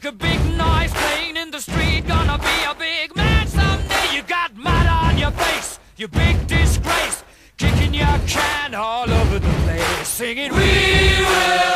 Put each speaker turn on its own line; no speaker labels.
make a big noise playing in the street. Gonna be a big man someday. You got mud on your face, you big disgrace. Kicking your can all over the place, singing, we will